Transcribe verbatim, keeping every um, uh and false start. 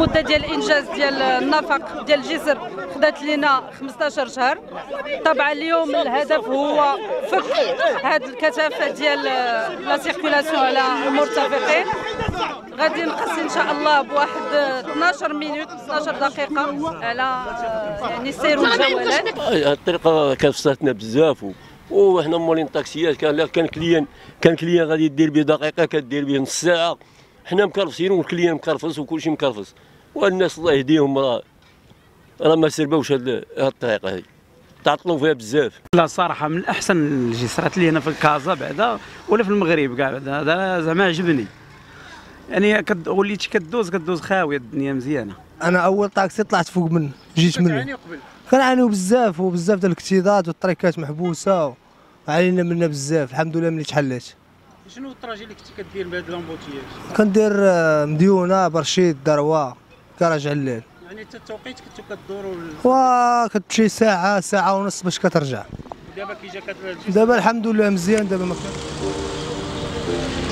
المده ديال الانجاز ديال النفق ديال الجسر خدات لنا خمسطاش شهر. طبعا اليوم الهدف هو فك هذه الكثافه ديال لا سيركولاسيون على المرتفقين. غادي نقص ان شاء الله بواحد اثناش مينوت اثناش دقيقه على يعني السير والجولات. الطريقه كتفصلتنا بزاف، وحنا مولين الطاكسيات كان كان كليان كان كليان غادي دير به دقيقه كدير به نص ساعه. حنا مكرفسين والكليان مكرفس وكلشي مكرفس، والناس الله يهديهم راه راه ما سربوش هاد الطريقه هذه، تعطلوا فيها بزاف. لا صراحه من احسن الجسرات اللي هنا في الكازا بعدا ولا في المغرب كاع بعدا، هذا زعما عجبني. يعني وليتي كدوز كدوز خاويه الدنيا مزيانه. انا اول طاكسي طلعت فوق منه جيت منه. كنعانيو بزاف وبزاف ديال الاكتظاظ والطريقات محبوسه وعانينا منها بزاف. الحمد لله ملي تحلات. شنو الطراجي اللي كنتي كدير بهاد لامبوتياج؟ كندير مديونه برشيد دروه كراج علال. يعني حتى التوقيت كنتو كدوروا وكتمشي ساعه ساعه ونص باش كترجع. دابا كي جا كترجع دابا الحمد لله مزيان. دابا ما